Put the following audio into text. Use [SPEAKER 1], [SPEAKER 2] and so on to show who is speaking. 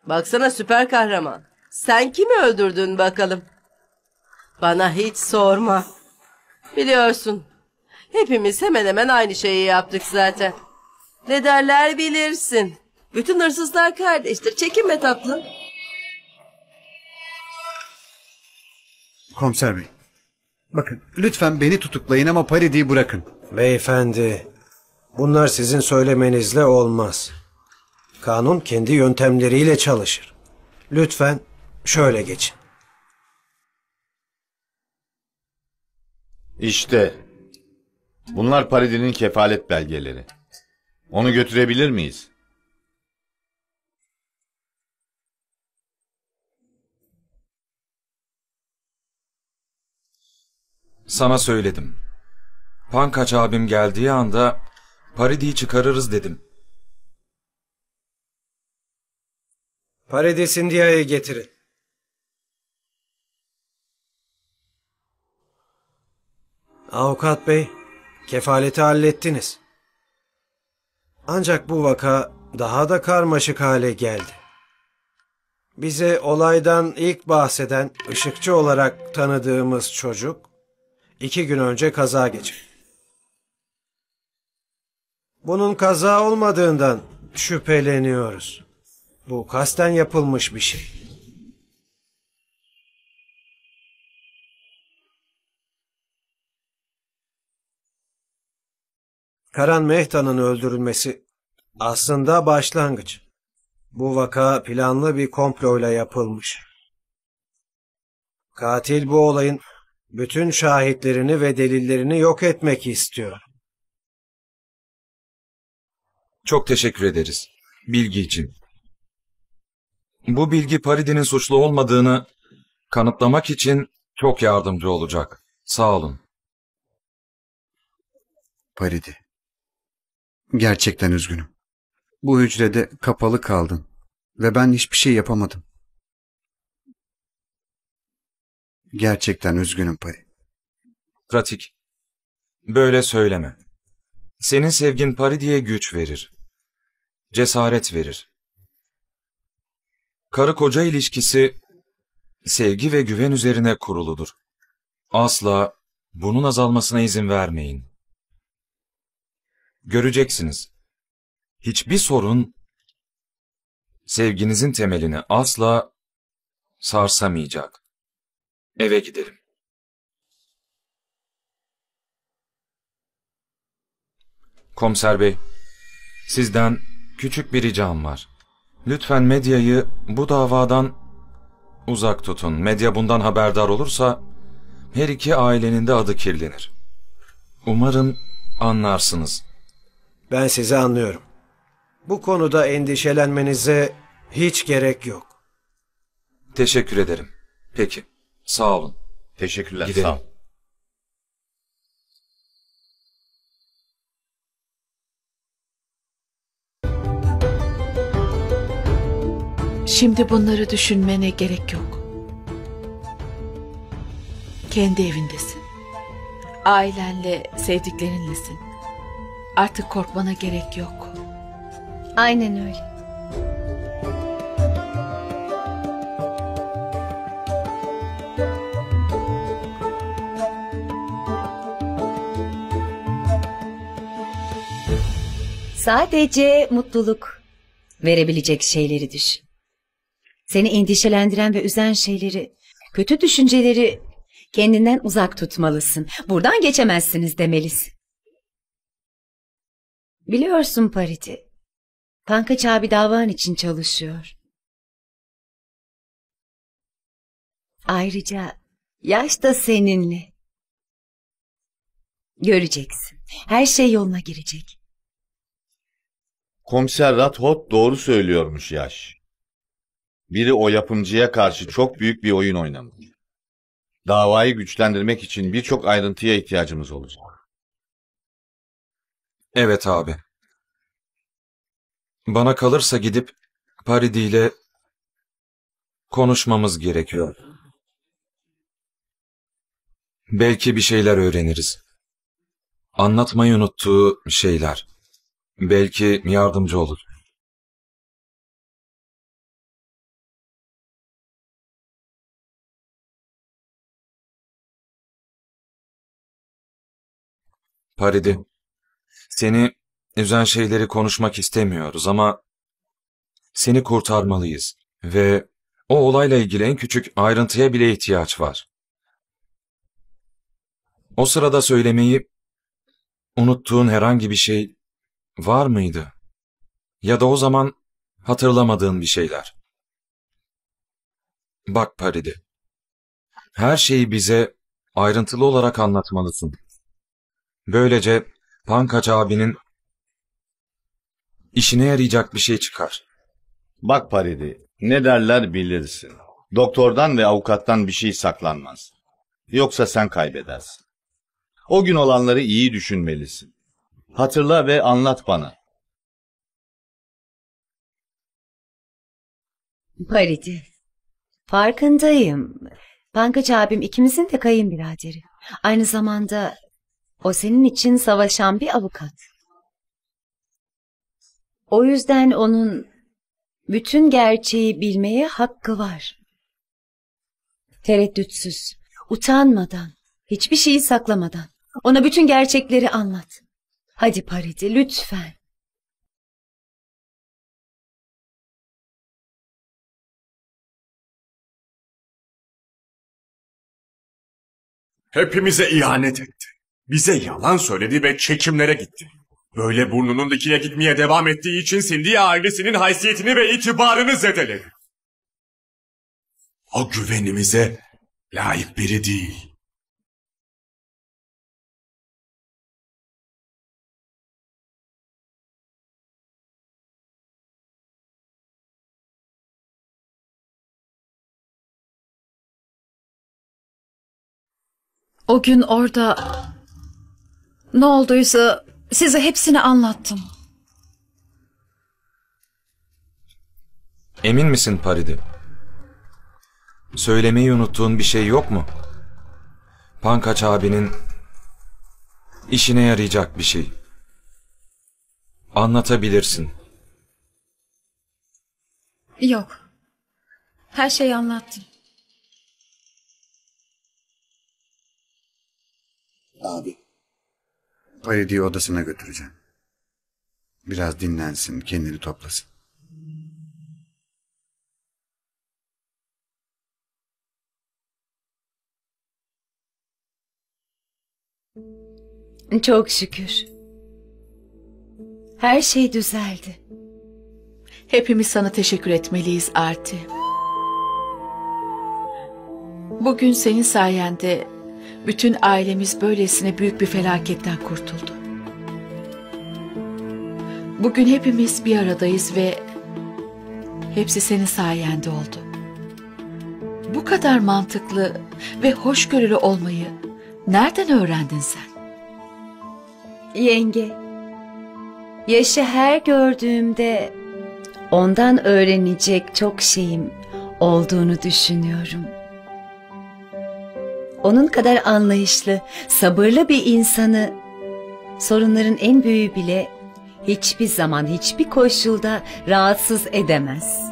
[SPEAKER 1] Baksana süper kahraman. Sen kimi öldürdün bakalım? Bana hiç sorma. Biliyorsun. Hepimiz hemen hemen aynı şeyi yaptık zaten. Ne derler bilirsin. Bütün hırsızlar kardeştir. Çekinme tatlım.
[SPEAKER 2] Komiser bey. Bakın lütfen beni tutuklayın ama Paridi'yi bırakın.
[SPEAKER 3] Beyefendi, bunlar sizin söylemenizle olmaz. Kanun kendi yöntemleriyle çalışır. Lütfen şöyle geçin.
[SPEAKER 4] İşte bunlar Paridi'nin kefalet belgeleri. Onu götürebilir miyiz?
[SPEAKER 5] Sana söyledim. Pankaç abim geldiği anda Paridi'yi çıkarırız dedim.
[SPEAKER 3] Paridi Sindia'yı getirin. Avukat bey, kefaleti hallettiniz. Ancak bu vaka daha da karmaşık hale geldi. Bize olaydan ilk bahseden ışıkçı olarak tanıdığımız çocuk 2 gün önce kaza geçirdi. Bunun kaza olmadığından şüpheleniyoruz. Bu kasten yapılmış bir şey. Karan Mehta'nın öldürülmesi aslında başlangıç. Bu vaka planlı bir komployla yapılmış. Katil bu olayın bütün şahitlerini ve delillerini yok etmek istiyor.
[SPEAKER 5] Çok teşekkür ederiz. Bilgi için. Bu bilgi Paridi'nin suçlu olmadığını kanıtlamak için çok yardımcı olacak. Sağ olun.
[SPEAKER 2] Paridi. Gerçekten üzgünüm. Bu hücrede kapalı kaldın ve ben hiçbir şey yapamadım. Gerçekten üzgünüm Pari.
[SPEAKER 5] Pratik. Böyle söyleme. Senin sevgin Paridi'ye güç verir. Cesaret verir. Karı koca ilişkisi sevgi ve güven üzerine kuruludur. Asla bunun azalmasına izin vermeyin. Göreceksiniz. Hiçbir sorun sevginizin temelini asla sarsamayacak. Eve gidelim. Komiser bey, sizden küçük bir ricam var. Lütfen medyayı bu davadan uzak tutun. Medya bundan haberdar olursa her iki ailenin de adı kirlenir. Umarım anlarsınız.
[SPEAKER 3] Ben sizi anlıyorum. Bu konuda endişelenmenize hiç gerek yok.
[SPEAKER 5] Teşekkür ederim. Peki, sağ olun.
[SPEAKER 4] Teşekkürler.
[SPEAKER 5] Gidelim.
[SPEAKER 4] Sağ ol.
[SPEAKER 6] Şimdi bunları düşünmene gerek yok. Kendi evindesin. Ailenle, sevdiklerinlesin. Artık korkmana gerek yok.
[SPEAKER 7] Aynen öyle. Sadece mutluluk verebilecek şeyleri düşün. Seni endişelendiren ve üzen şeyleri, kötü düşünceleri kendinden uzak tutmalısın. Buradan geçemezsiniz demelisin. Biliyorsun Pariti, Pankaç abi davan için çalışıyor. Ayrıca yaş da seninle. Göreceksin. Her şey yoluna girecek.
[SPEAKER 4] Komiser Rathod doğru söylüyormuş Yaş. Biri o yapımcıya karşı çok büyük bir oyun oynamış. Davayı güçlendirmek için birçok ayrıntıya ihtiyacımız olacak.
[SPEAKER 5] Evet abi. Bana kalırsa gidip Paridi ile konuşmamız gerekiyor. Belki bir şeyler öğreniriz. Anlatmayı unuttuğu şeyler. Belki yardımcı olur. Paridi, seni üzen şeyleri konuşmak istemiyoruz ama seni kurtarmalıyız ve o olayla ilgili en küçük ayrıntıya bile ihtiyaç var. O sırada söylemeyi unuttuğun herhangi bir şey var mıydı? Ya da o zaman hatırlamadığın bir şeyler. Bak Paridi, her şeyi bize ayrıntılı olarak anlatmalısın. Böylece Pankaj abinin işine yarayacak bir şey çıkar.
[SPEAKER 4] Bak Paridi, ne derler bilirsin. Doktordan ve avukattan bir şey saklanmaz. Yoksa sen kaybedersin. O gün olanları iyi düşünmelisin. Hatırla ve anlat bana.
[SPEAKER 7] Pariti. Farkındayım. Pankaj abim ikimizin de kayınbiraderi. Aynı zamanda o senin için savaşan bir avukat. O yüzden onun bütün gerçeği bilmeye hakkı var. Tereddütsüz, utanmadan, hiçbir şeyi saklamadan ona bütün gerçekleri anlat. Hadi Pariti, lütfen.
[SPEAKER 8] Hepimize ihanet etti. Bize yalan söyledi ve çekimlere gitti. Böyle burnunun dikine gitmeye devam ettiği için Cindy'ye ailesinin haysiyetini ve itibarını zedeledi. O güvenimize layık biri değil.
[SPEAKER 6] O gün orada ne olduysa size hepsini anlattım.
[SPEAKER 5] Emin misin Paridi? Söylemeyi unuttuğun bir şey yok mu? Pankaj abinin işine yarayacak bir şey. Anlatabilirsin.
[SPEAKER 6] Yok. Her şeyi anlattım.
[SPEAKER 2] Abi. Paridi'yi odasına götüreceğim. Biraz dinlensin, kendini toplasın.
[SPEAKER 7] Çok şükür. Her şey düzeldi.
[SPEAKER 6] Hepimiz sana teşekkür etmeliyiz Arti. Bugün senin sayende bütün ailemiz böylesine büyük bir felaketten kurtuldu. Bugün hepimiz bir aradayız ve hepsi senin sayende oldu. Bu kadar mantıklı ve hoşgörülü olmayı nereden öğrendin sen?
[SPEAKER 7] Yenge, Yaşı her gördüğümde ondan öğrenecek çok şeyim olduğunu düşünüyorum. Onun kadar anlayışlı, sabırlı bir insanı sorunların en büyüğü bile hiçbir zaman, hiçbir koşulda rahatsız edemez.